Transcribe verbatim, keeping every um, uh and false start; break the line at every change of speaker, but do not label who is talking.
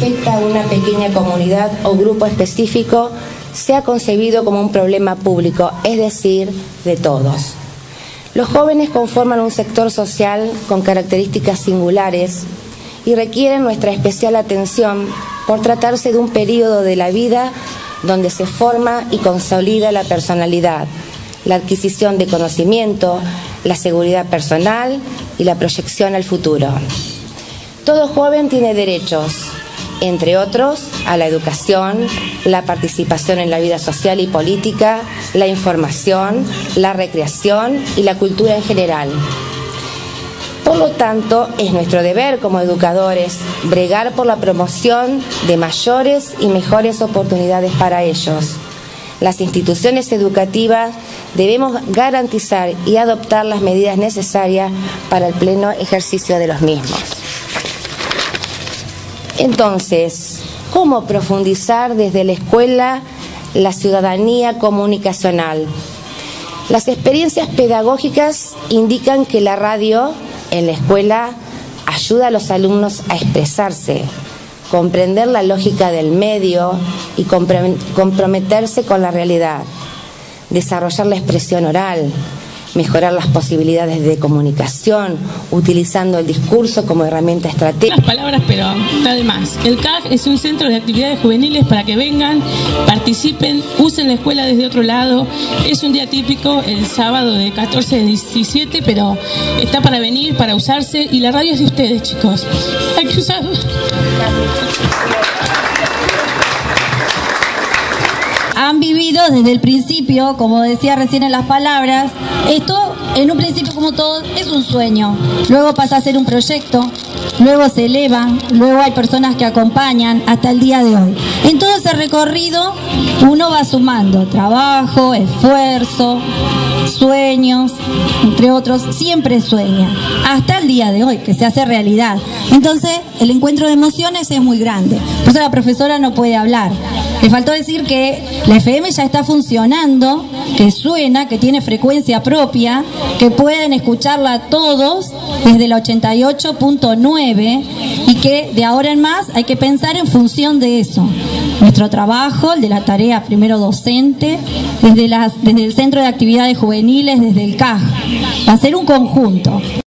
afecta a una pequeña comunidad o grupo específico sea concebido como un problema público, es decir, de todos. Los jóvenes conforman un sector social con características singulares y requieren nuestra especial atención por tratarse de un periodo de la vida donde se forma y consolida la personalidad, la adquisición de conocimiento, la seguridad personal y la proyección al futuro. Todo joven tiene derechos, entre otros, a la educación, la participación en la vida social y política, la información, la recreación y la cultura en general. Por lo tanto, es nuestro deber como educadores bregar por la promoción de mayores y mejores oportunidades para ellos. Las instituciones educativas debemos garantizar y adoptar las medidas necesarias para el pleno ejercicio de los mismos. Entonces, ¿cómo profundizar desde la escuela la ciudadanía comunicacional? Las experiencias pedagógicas indican que la radio en la escuela ayuda a los alumnos a expresarse, comprender la lógica del medio y comprometerse con la realidad, desarrollar la expresión oral, mejorar las posibilidades de comunicación, utilizando el discurso como herramienta estratégica.
Las palabras, pero está de más. El C A G es un centro de actividades juveniles para que vengan, participen, usen la escuela desde otro lado. Es un día típico, el sábado de catorce a diecisiete, pero está para venir, para usarse, y la radio es de ustedes, chicos. Hay que usarla.
Han vivido desde el principio, como decía recién en las palabras, esto en un principio como todo es un sueño, luego pasa a ser un proyecto, luego se eleva, luego hay personas que acompañan hasta el día de hoy. En todo ese recorrido uno va sumando trabajo, esfuerzo, sueños, entre otros, siempre sueña, hasta el día de hoy, que se hace realidad. Entonces el encuentro de emociones es muy grande, por eso la profesora no puede hablar. Le faltó decir que la F M ya está funcionando, que suena, que tiene frecuencia propia, que pueden escucharla todos desde el ochenta y ocho punto nueve y que de ahora en más hay que pensar en función de eso. Nuestro trabajo, el de la tarea primero docente, desde, las, desde el Centro de Actividades Juveniles, desde el C A G, va a ser un conjunto.